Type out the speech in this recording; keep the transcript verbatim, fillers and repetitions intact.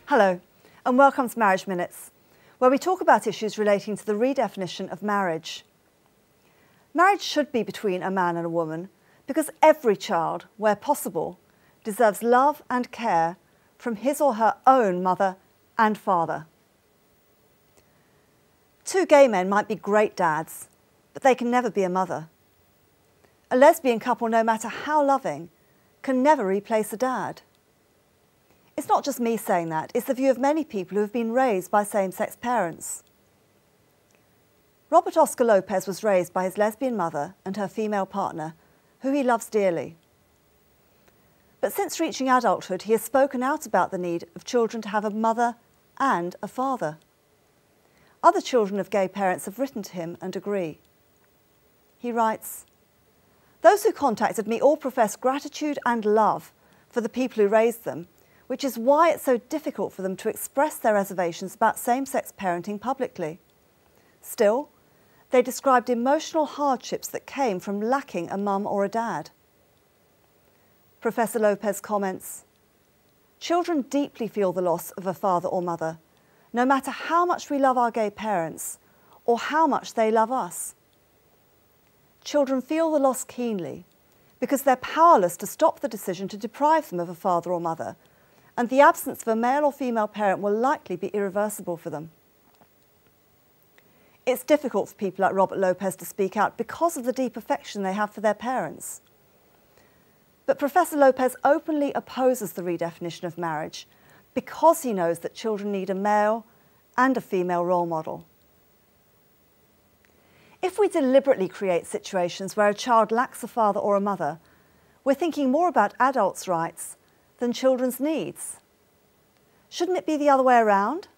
Hello, and welcome to Marriage Minutes, where we talk about issues relating to the redefinition of marriage. Marriage should be between a man and a woman because every child, where possible, deserves love and care from his or her own mother and father. Two gay men might be great dads, but they can never be a mother. A lesbian couple, no matter how loving, can never replace a dad. It's not just me saying that, it's the view of many people who have been raised by same-sex parents. Robert Oscar Lopez was raised by his lesbian mother and her female partner, who he loves dearly. But since reaching adulthood, he has spoken out about the need of children to have a mother and a father. Other children of gay parents have written to him and agree. He writes, "Those who contacted me all profess gratitude and love for the people who raised them, which is why it's so difficult for them to express their reservations about same-sex parenting publicly. Still, they described emotional hardships that came from lacking a mum or a dad." Professor Lopez comments, "Children deeply feel the loss of a father or mother, no matter how much we love our gay parents or how much they love us. Children feel the loss keenly because they're powerless to stop the decision to deprive them of a father or mother, and the absence of a male or female parent will likely be irreversible for them." It's difficult for people like Robert Lopez to speak out because of the deep affection they have for their parents. But Professor Lopez openly opposes the redefinition of marriage because he knows that children need a male and a female role model. If we deliberately create situations where a child lacks a father or a mother, we're thinking more about adults' rights than children's needs. Shouldn't it be the other way around?